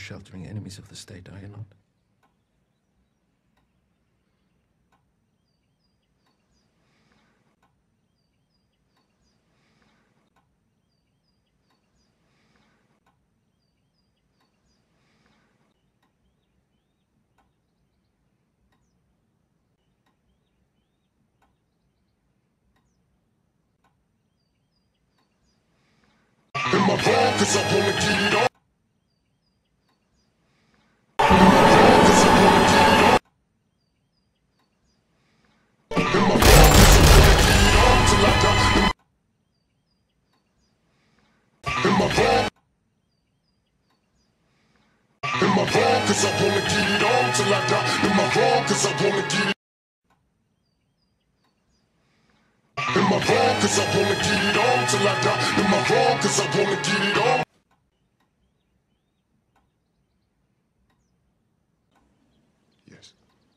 sheltering enemies of the state, are you not? Am I wrong? 'Cause I wanna get it on. Am I wrong? 'Cause I wanna get it on till I die. Am I wrong? 'Cause I wanna get it. Am I wrong? 'Cause I wanna get it on till I die. Am I wrong? 'Cause I wanna get it on. Yes.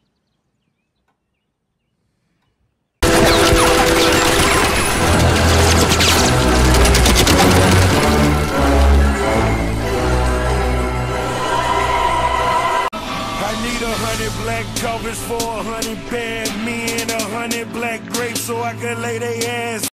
I need 100 black coffins for 100 bad men, 100 black grapes so I can lay they ass.